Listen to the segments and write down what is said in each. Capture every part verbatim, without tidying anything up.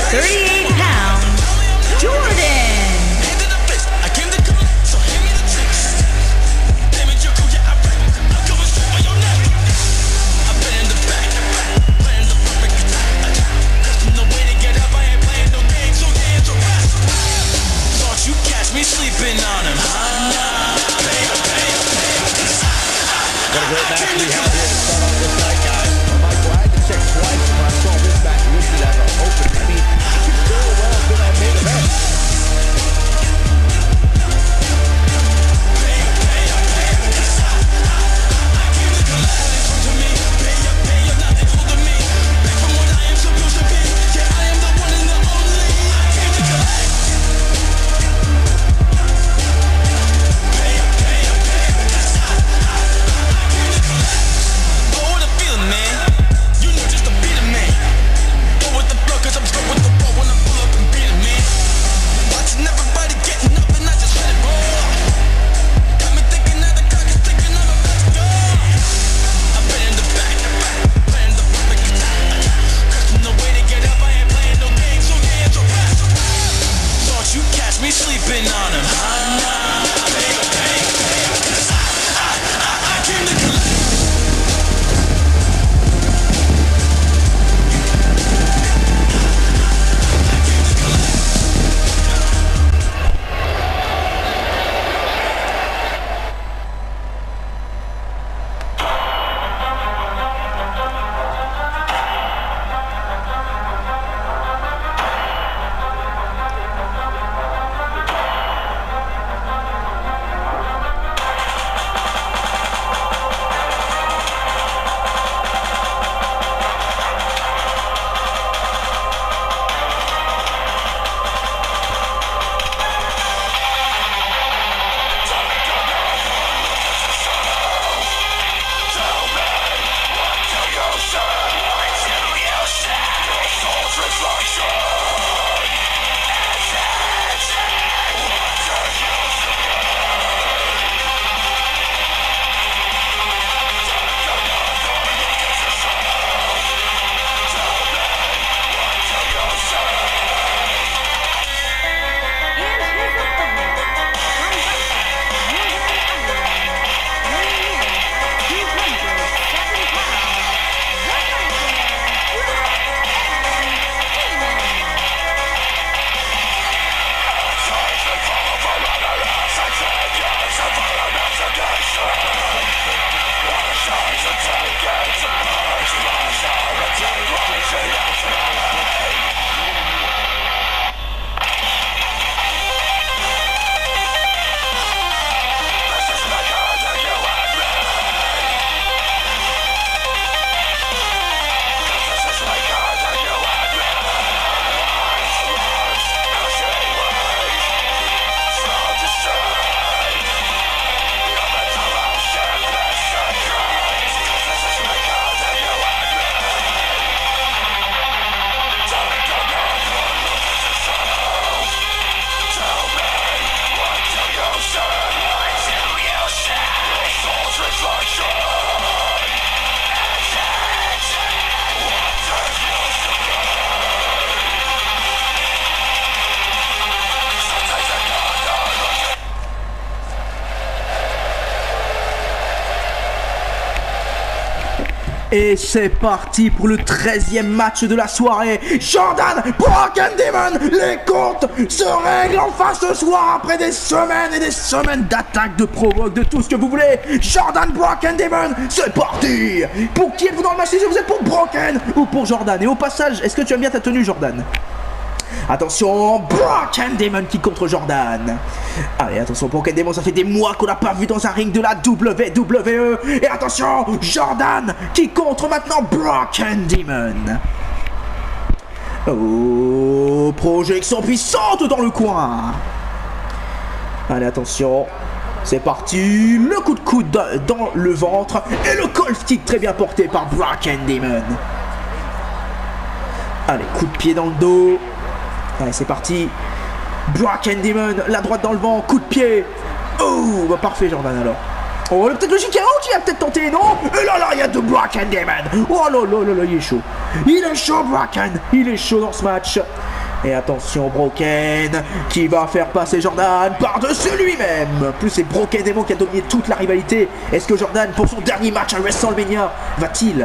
thirty-eight pounds, Jordan. Me sleeping on him. What a great match we have here to start off this night, guys. Michael, I had to check twice when I saw this match listed as an open. I mean, it could very well have been our main event. Et c'est parti pour le treizième match de la soirée. Jordan Broken Demon, les comptes se règlent enfin ce soir après des semaines et des semaines d'attaques, de provoques, de tout ce que vous voulez. Jordan Broken Demon, c'est parti. Pour qui êtes-vous dans le match? Vous êtes pour Broken ou pour Jordan? Et au passage, est-ce que tu aimes bien ta tenue, Jordan? Attention, Broken Demon qui contre Jordan. Allez, attention, Broken Demon, ça fait des mois qu'on n'a pas vu dans un ring de la W W E. Et attention, Jordan qui contre maintenant Broken Demon. Oh, projection puissante dans le coin. Allez, attention, c'est parti. Le coup de coude dans le ventre et le golf kick très bien porté par Broken Demon. Allez, coup de pied dans le dos. Allez, c'est parti. Broken Demon, la droite dans le vent, coup de pied. Oh, bah parfait, Jordan alors. Oh, peut-être le J K O qui a peut-être tenté, non? Et là, là, il y a de Broken Demon. Oh là là là là, il est chaud. Il est chaud, Broken. Il est chaud dans ce match. Et attention, Broken qui va faire passer Jordan par-dessus lui-même. Plus c'est Broken Demon qui a dominé toute la rivalité. Est-ce que Jordan, pour son dernier match à WrestleMania, va-t-il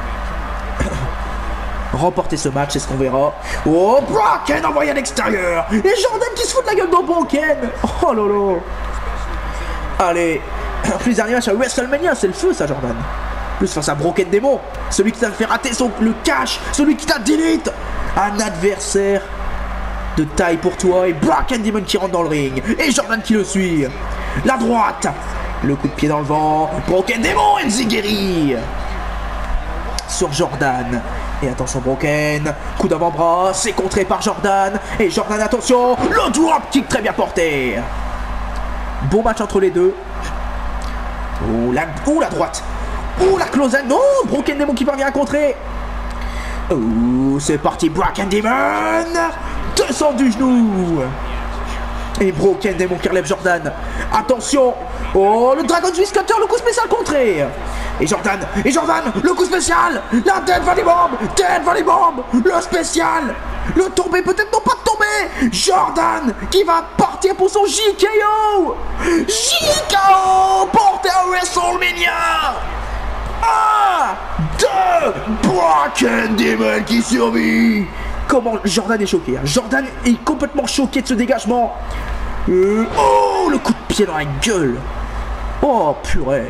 remporter ce match? C'est ce qu'on verra. Oh, Broken envoyé à l'extérieur. Et Jordan qui se fout de la gueule de Broken. Oh lolo. Allez, plus dernier match à WrestleMania, c'est le feu ça, Jordan. Plus face à Broken Demon, celui qui t'a fait rater son, le cash, celui qui t'a delete. Un adversaire de taille pour toi. Et Broken Demon qui rentre dans le ring. Et Jordan qui le suit. La droite. Le coup de pied dans le vent. Broken Demon et Zigeri sur Jordan. Et attention, Broken. Coup d'avant-bras. C'est contré par Jordan. Et Jordan, attention. Le drop kick très bien porté. Bon match entre les deux. Oh la, oh, la droite. Oh la close. Non, Broken Demon qui parvient à contrer. Oh, c'est parti, Broken Demon. Descend du genou. Et Broken Demon qui relève Jordan. Attention. Oh, le Dragon Twist Cutter, le coup spécial contré. Et Jordan, et Jordan, le coup spécial. La Dead Valley Bomb. Dead Valley Bomb. Le spécial. Le tombé, peut-être non pas de tomber. Jordan qui va partir pour son J K O. J K O porté à WrestleMania. Un, deux, Broken Demon qui survit. Comment Jordan est choqué, hein. Jordan est complètement choqué de ce dégagement. Euh, oh, le coup de pied dans la gueule. Oh, purée.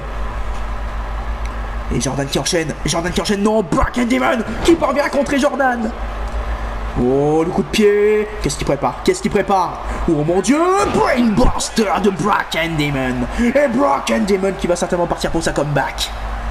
Et Jordan qui enchaîne. Jordan qui enchaîne. Non, Broken Demon qui parvient à contrer Jordan. Oh, le coup de pied. Qu'est-ce qu'il prépare? Qu'est-ce qu'il prépare? Oh mon dieu, Brainbuster de Broken Demon. Et Broken Demon qui va certainement partir pour sa comeback.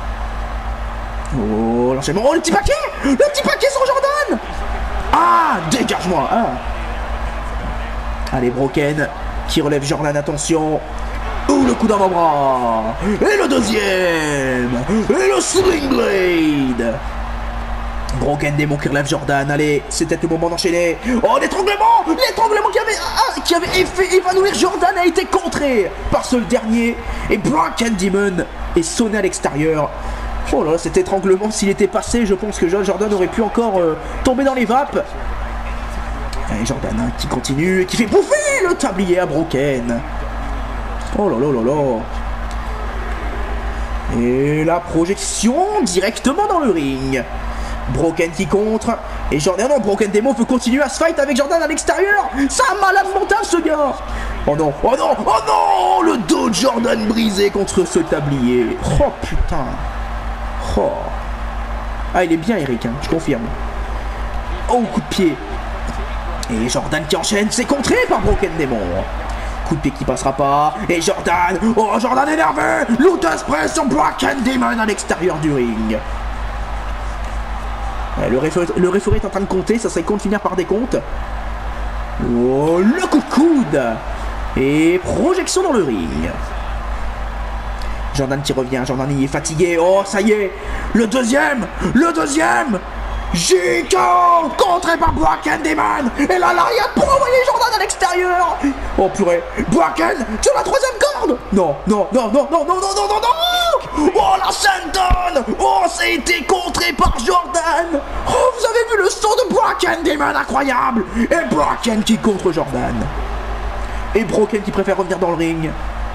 Oh, l'enchaînement. Oh, le petit paquet. Le petit paquet sur Jordan. Ah, dégage-moi. Ah. Allez, Broken qui relève Jordan, attention. Oh, le coup d'avant-bras. Et le deuxième. Et le Sling Blade. Broken Demon qui relève Jordan. Allez, c'est peut-être le moment d'enchaîner. Oh, l'étranglement. L'étranglement qui avait, ah, qui avait fait évanouir Jordan a été contré par ce dernier. Et Broken Demon est sonné à l'extérieur. Oh là là, cet étranglement, s'il était passé, je pense que Jordan aurait pu encore euh, tomber dans les vapes. Et Jordan hein, qui continue et qui fait bouffer le tablier à Broken. Oh là là là là. Et la projection directement dans le ring. Broken qui contre. Et Jordan, non, Broken Demon peut continuer à se fight avec Jordan à l'extérieur. C'est un malade mental ce gars. Oh non, oh non, oh non. Le dos de Jordan brisé contre ce tablier. Oh putain. Oh. Ah, il est bien, Eric, hein, je confirme. Oh, coup de pied. Et Jordan qui enchaîne, c'est contré par Broken Demon. Coup de pied qui passera pas. Et Jordan, oh, Jordan est nerveux. Lotus Press sur Broken Demon à l'extérieur du ring. Le référé, le référé est en train de compter, ça serait con de finir par des comptes. Oh, le coup de coude. Et projection dans le ring. Jordan qui revient, Jordan il est fatigué, oh ça y est, le deuxième, le deuxième, J K O contré par Broken Demon, et là l'arrière pour envoyer Jordan à l'extérieur. Oh purée, Broken sur la troisième corde. Non, non, non, non, non, non, non, non, non, non. Oh la Senton. Oh ça a été contré par Jordan. Oh vous avez vu le saut de Broken Demon, incroyable. Et Broken qui contre Jordan. Et Broken qui préfère revenir dans le ring.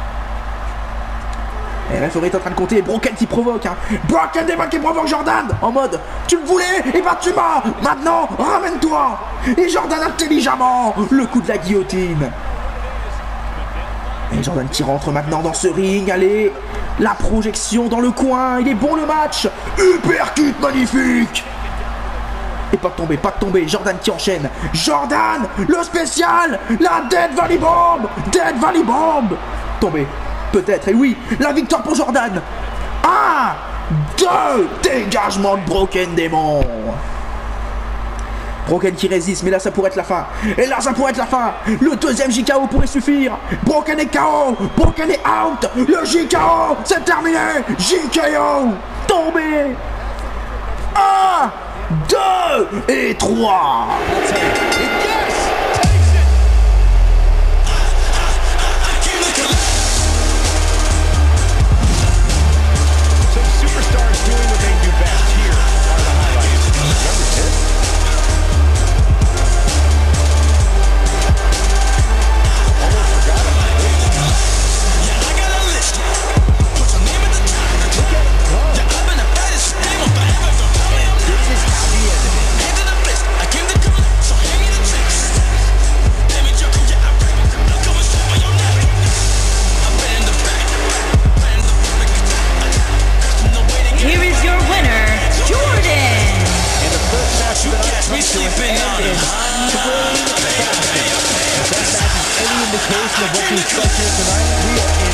Et le référé est en train de compter et Broken qui provoque hein. Broken Demon qui provoque Jordan en mode tu me voulais et bah tu m'as. Maintenant ramène-toi. Et Jordan intelligemment le coup de la guillotine. Et Jordan qui rentre maintenant dans ce ring. Allez, la projection dans le coin. Il est bon le match. Uppercut magnifique. Et pas de tomber, pas de tomber. Jordan qui enchaîne. Jordan, le spécial. La Dead Valley Bomb. Dead Valley Bomb. Tombé. Peut-être, et oui, la victoire pour Jordan. Un, deux, dégagement de Broken Demon. Broken qui résiste, mais là ça pourrait être la fin. Et là ça pourrait être la fin. Le deuxième J K O pourrait suffire. Broken est K O. Broken est out. Le J K O, c'est terminé. J K O, tombé. Un, deux et trois. us here tonight. We are in